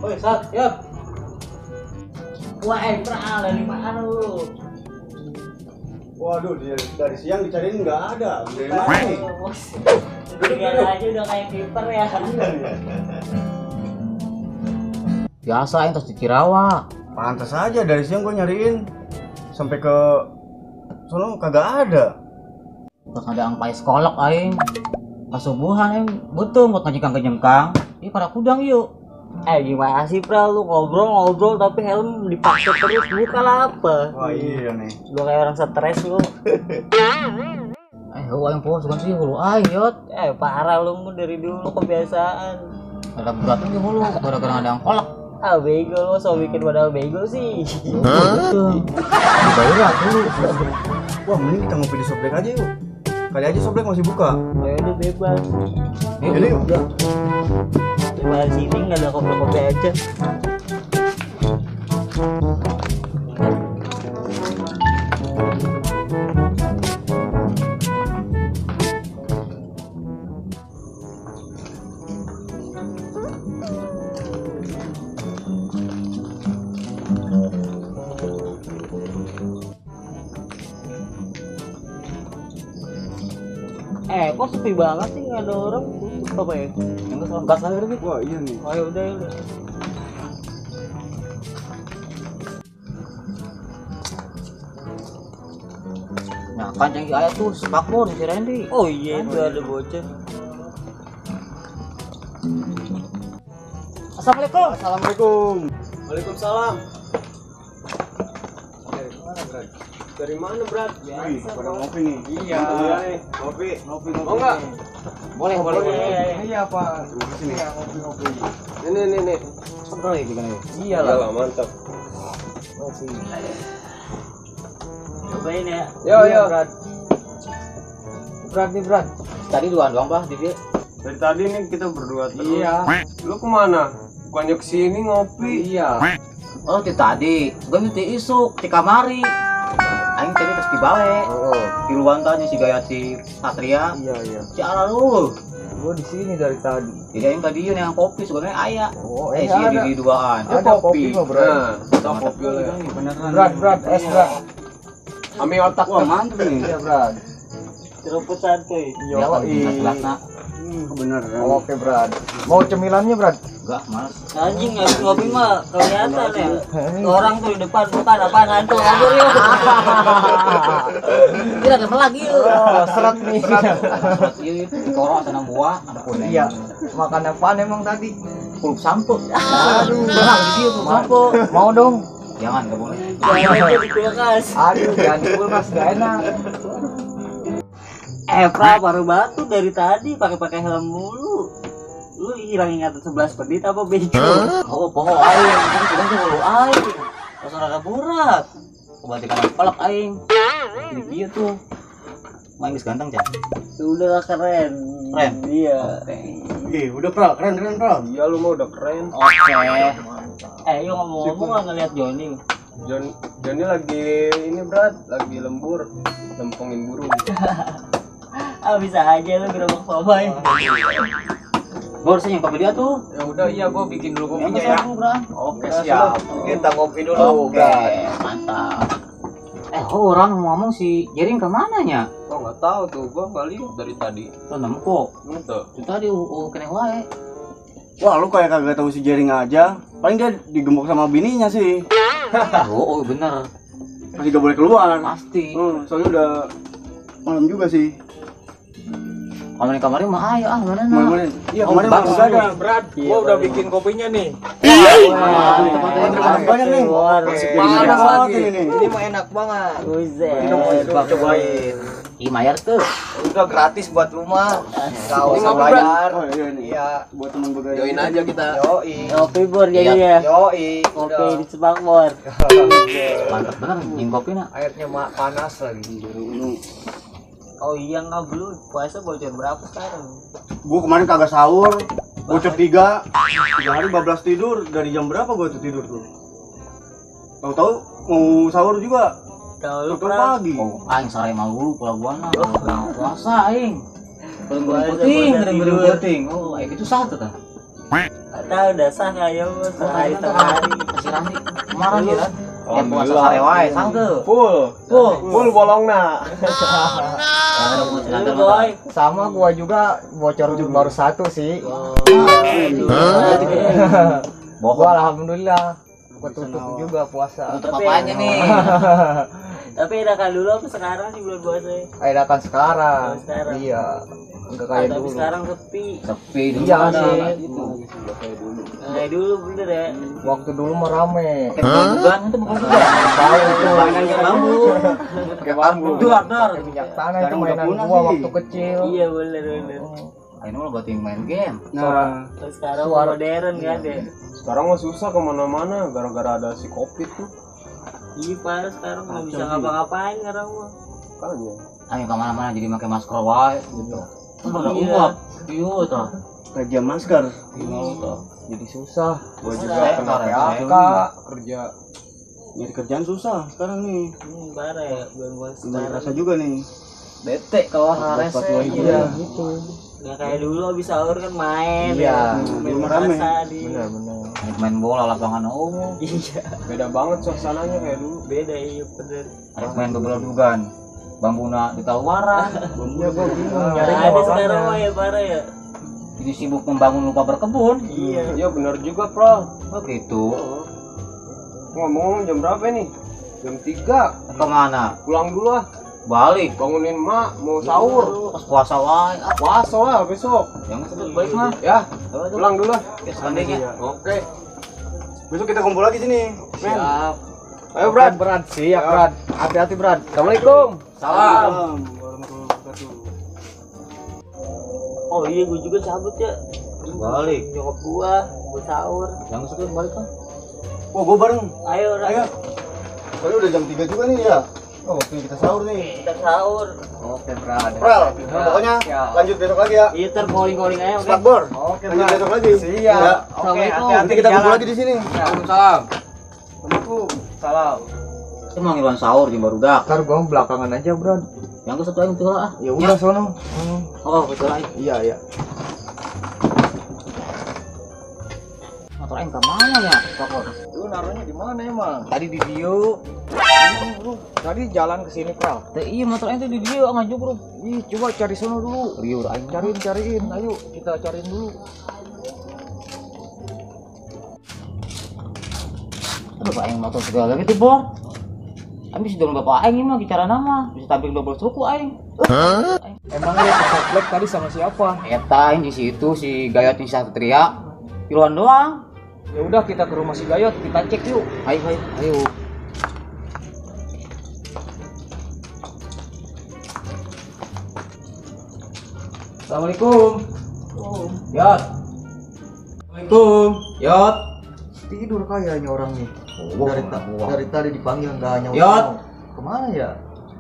Woi, Sat, yap. Wah, Pral, dari mana lu? Waduh, dari siang dicariin nggak ada. Dari mana nih? Lihat aja udah kayak kiper ya. Biasa yang terus di Cirawa. Pantas aja dari siang gue nyariin sampai ke sono kagak ada. Terus ada ang pais kolak aing. Kasubuhan aing butuh buat ngajengkang ke jengkang. Ih pada kudang yuk. Gimana sih Pral, lu ngobrol tapi helm dipaksa terus, buka lah apa? Wah iya nih. Lu kayak orang stres lu. Lu aing pos kan sih lu ayot. Parah lu mu dari dulu kebiasaan. Ada berat lagi mulu gara-gara ada ang kolak. Bego lu, so bikin padahal bego sih. Betul. Dibayar dulu. Wah mending kita ngopi di Soblek aja yuk. Kali aja Soblek masih buka. Ayo udah bebas. Jadi yuk. Di sini nggak ada kopi-kopi aja. Kok sepi banget sih, nggak ada orang. Apa ya? Yang gas lagi gitu. Wah iya nih. Ayo udah. Nah kan yang ayat tuh spakbor si Randy. Oh iya, itu ada bocah. Assalamualaikum. Assalamualaikum. Waalaikumsalam. Dari mana, Brat? Wih, pada ngopi nih. Iya. Ngopi. Ngopi. Mau enggak? Boleh. Iya Pak. Terima kasih nih. Ngopi. Nih. Ngobrol ya gimana ya? Iyalah, mantap. Cobain ya. Yo. Berat. Tadi doang bah di dia. Dari tadi nih kita berdua terus. Iya. Lu kemana? Bukannya kesini ngopi? Iya. Oh itu tadi, gue minta isuk di kamari. Aing tadi terus di bale. Oh. Di luar tadi si Gayati Satria. Iya. Si Ala lu. Gua di sini dari tadi. Jadi yang tadi yang kopi sebenarnya ayah. Oh, si di duaan. Ada kopi mah, Bro. Kita kopi oleh. Berat, es berat. Ami otak. Wah, mantap nih. Iya, Brat. Seruput santuy. Ya, gelas-gelasna. Bener. Oke, Brat. Mau cemilannya, Brat? Enggak, Mas. Anjing habis ngopi mah kelihatan ya. Orang tuh di depan bukan apaan antum ngabur yuk. Tidak ada lagi yuk. Oh, seret nih. Iya, korok sana buah, ada kuning. Iya. Makan apaan emang tadi? Pulup sampo. Aduh, Enak di dia pulup sampo. Mau dong. Jangan, enggak boleh. Jangan di kulkas. Aduh, jangan di kulkas gak enak. Baru batu dari tadi pakai helm mulu. Lu hilang ingatan 11 menit apa bego? Oh, poho aing, kan sudah tuh lu aing. Terus ada burat. Kebatikan kolak aing. Ini dia tuh. Main ganteng, Cak. Udah keren. Keren? Iya. Udah Pral, keren Pral. Iya, lu mah udah keren. Oke. Yuk ngomong-ngomong nggak ngeliat Joni. Johnny lagi ini, Brat, lagi lembur, lempengin burung. Bisa aja lu gerobak sobai. Gua harusnya yang kopi dia tuh. Ya udah, iya gua bikin dulu kopinya Ya, ya. Oke, Ya, siap. Kita ngopi dulu, Oke, Brat. mantap. Orang ngomong si Jering kemana nya? Oh, nggak tahu tuh, gua nggak lihat dari tadi. Tuh nemu kok. Gitu. Itu tadi kena wae. Wah lu kayak kagak tahu si Jering aja. Paling dia digembok sama bininya sih. Oh, bener. Masih gak boleh keluar. Pasti. Soalnya udah malam juga sih. Kalau di kamarnya mah ayo mana Kemarin. Iya kemarin bagus udah ada. Brat, gua udah bikin kopinya nih. Terima kasih banyak nih. Panas lagi. Ini. Ini mah enak banget. Buset. Cobain. Ih, Mayer tuh. Udah gratis buat lu mah. Enggak Ini usah ngopi, bayar. Oh iya nih. Iya. Buat teman begadang. Join aja kita. Yoi. Ngopi bor jadi ya. Yoi. Ngopi di Semakmur. Mantap bener nying kopi nak. Airnya panas lagi. Oh iya nggak belum puasa bocor berapa sekarang? Gua kemarin kagak sahur. Bocor 3 hari bablas tidur. Dari jam berapa gua tuh tidur tuh? Tahu-tahu mau sahur juga. Kalau lu Tahu pernah pagi. Oh, aing sare malu pelabuhan puasa aing. Puasa Puting, tidur. puting. Oh, aing itu sah tuh tah. Tahu udah sah kayak bos sehari sehari. Si Randi kemarin ya kan? Ya puasa Alhamdulillah. sare wae sangke. Full bolongna. Lu boy. Sama gua juga bocor baru satu sih. Bohong. Gua alhamdulillah ketutup juga puasa. Tutup apanya nih? Tapi edakan dulu apa sekarang sih bulan puasa? Edakan sekarang. Oh, sekarang. Iya. Enggak kayak Tapi dulu. sekarang sepi. Sepi dulu. Iya ada sih. gitu. Kayak dulu bener ya. Waktu dulu mah rame. Bukan itu bukan juga. Tahu itu. Mainan ke bambu. Pakai bambu. Dar. Pakai minyak tanah itu Sekarang udah mainan punah gua sih. waktu kecil. Iya bener. Ini lo buat yang main game. Nah, Terus sekarang Suara. modern kan ya. Sekarang mah susah kemana-mana gara-gara ada si Covid tuh. Iya parah sekarang nggak bisa Kacau, ngapa-ngapain sekarang mah. Makanya. Ayo kemana-mana jadi pakai masker wae gitu. Kan udah Iya. uap. Iya tuh. kajian masker. Iya tuh. Jadi susah. Gua Susah, juga ya, kena Sareh. PHK kerja. Nyari kerjaan susah sekarang nih. Parah ya bulan puasa Udah sekarang. rasa juga nih. Bete kalau Dapat rese. lagi. Iya, gitu. Nggak kayak dulu habis sahur kan main. Iya. Main Rame. puasa di. Benar-benar. Main bola lapangan umum. Iya. Beda banget suasananya kayak dulu. Beda iya bener. Ada main bebelugan. Bambuna di tawaran. Iya, gua bingung Nggak nyari ada sekarang makanya. mah ya parah ya. Jadi sibuk membangun lupa berkebun. Iya. Iya benar juga, Pro. Oh gitu. Ngomong jam berapa nih? Jam 3. Kemana? Pulang dulu ah. Balik. Bangunin mak mau sahur. Pas puasa wae. Ah, Puasa lah besok. jangan sebut baik mah. Ya, pulang dulu ah. Ya seandainya. Oke. Besok kita kumpul lagi sini. Men. Siap. Ayo, Brad. Brad, siap, Brad. Hati-hati, Brad. Assalamualaikum. Salam. Warahmatullahi wabarakatuh. Oh iya gue juga cabut ya. Balik. Nyokap gua sahur. Jangan sebut balik kan. Wah, gua bareng. Ayo Ran. Ayo. Soalnya udah jam 3 juga nih ya. Oh, waktunya kita sahur nih. Kita sahur. Oke, Brad. Pral, pokoknya Siap. lanjut besok lagi ya. Iya ntar calling aja oke. Slakbor. Oke, Lanjut Brad. besok lagi. Siap. Ya. Oke, Nanti kita kumpul lagi di sini. Waalaikumsalam. Assalamualaikum. Salam. Itu mau ngiluan sahur di baru dak. Ntar gua belakangan aja, Brad. Yang ke satu aja betul ah. Ya udah sono. Oh, betul aja. Iya, iya. Motor aing ke mana ya? Pokok. Lu naruhnya di mana emang? Tadi di Dio. Tadi jalan ke sini, Pral. Teh iya motor aing tuh di dia ngajuk bro. Ih, coba cari sono dulu. Riur aing. Cariin. Ayo, kita cariin dulu. Aduh, Pak aing motor segala gitu, Bor. Habis dong bapak aing mah bicara nama, bisa tampil double suku aing. Emangnya ke komplek tadi sama siapa? Eta aing di situ si Gayot si Satria. Kiluan doang. Ya udah kita ke rumah si Gayot, kita cek yuk. Ayo. Assalamualaikum. Yot. Assalamualaikum. Yot. Tidur kayaknya orang nih. Oh, Dari tadi dipanggil nggak nyawa. Yot. Kemana ya?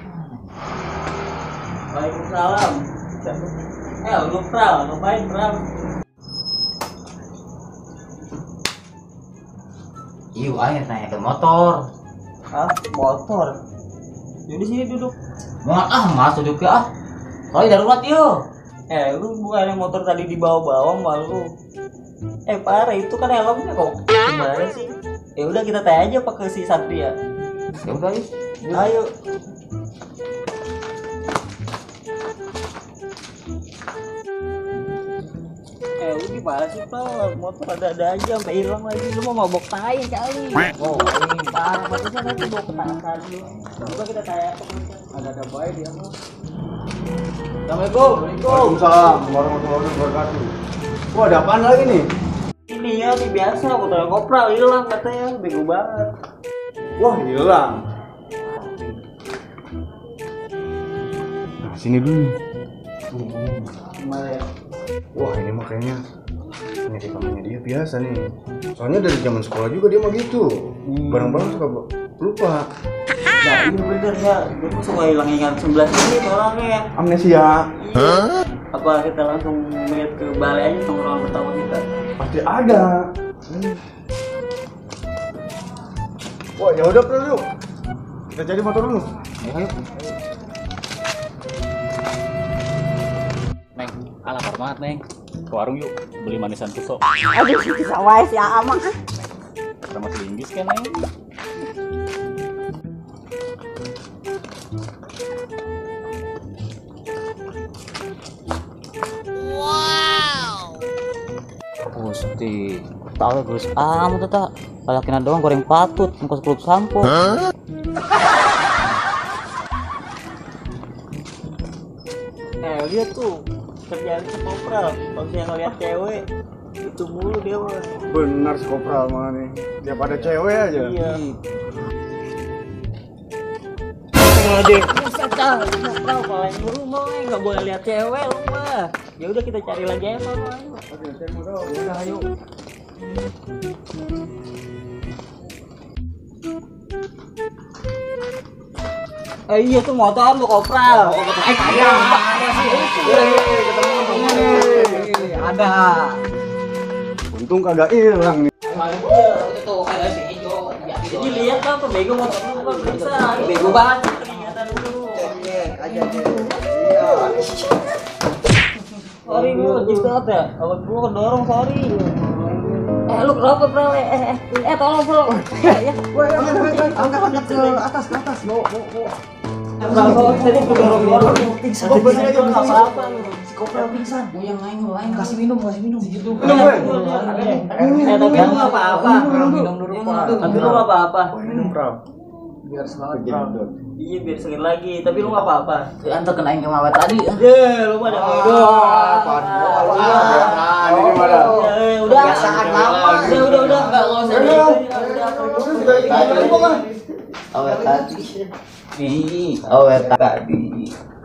Waalaikumsalam. Lu Pral, ngapain Pral? Iya, aing nanya ke motor. Hah? Motor. Jadi sini duduk. Mas duduk ya ah. Soalnya darurat yuk. Lu bukan yang motor tadi dibawa-bawa malu. Parah itu kan helmnya kok. Gimana sih? Ya udah kita tanya aja pakai si Satria. Ya udah yuk. Ayo. Lu gimana sih Pal? Motor ada aja sampai hilang lagi. Lu mau mabok tai kali. Oh, ini parah. Barusan itu bawa ke tangan lu. Coba kita tanya. Ada baik dia mah. Assalamualaikum. Waalaikumsalam warahmatullahi wabarakatuh. Wah, ada apaan lagi nih? Ini ya nih biasa motor kopral hilang katanya. Bego banget. Wah, hilang. Nah, sini dulu. Gimana ya? Wah, ini makanya penyakit namanya dia biasa nih. Soalnya dari zaman sekolah juga dia mah gitu. Barang-barang suka lupa. Nah, ini bener ya. Gue tuh suka hilang ingat 11 menit orangnya. Amnesia. Iya. Apa kita langsung lihat ke balai aja nongkrong pertama kita? Pasti ada. Wah, ya udah bro, yuk. Kita cari motor dulu. Ayo. Neng, kalah banget, Neng. Ke warung yuk, beli manisan tusuk. Aduh, bisa wae si Amang. Sama selinggis kan aing. Gusti, tahu terus amat tata. Kalakinan doang goreng patut, muka sekulup sampo. Lihat tuh kerjaan si Kopral. Kalau saya ngeliat cewek itu mulu dia mah. Benar si Kopral mah nih. Tiap ada cewek aja. Iya. Aduh, buset dah, Kopral kalau yang dulu mah nggak boleh lihat cewek lu mah. Ya udah kita cari lagi aja mah. Oke, saya mau dong. Udah ayo. Iya tuh motor lu Kopral. Ada. Untung kagak hilang nih. Jadi lihat apa bego motor lu kan periksa. Bego banget ternyata lu. Aja aja. Sorry lu jidat ya. Awak gua kedorong sorry. Lu kenapa Pral? Tolong Pral. Ya. Woi, angkat ke atas. Mau. Kalau tadi kedorong Pingsan. apa-apa lu. Si Kopral pingsan. Yang lain kasih minum segitu. Tapi lu nggak apa-apa. Minum dulu, Pak. Tapi lu nggak apa-apa. Minum Pral. Biar semangat, Pral. Iya biar seger lagi. Tapi lu nggak apa-apa. Antar kenain ke mawet tadi. Lu pada bodoh. Ini mana? Udah. Kebiasaan lama. Udah. Enggak usah. Awet tadi. Awet tadi.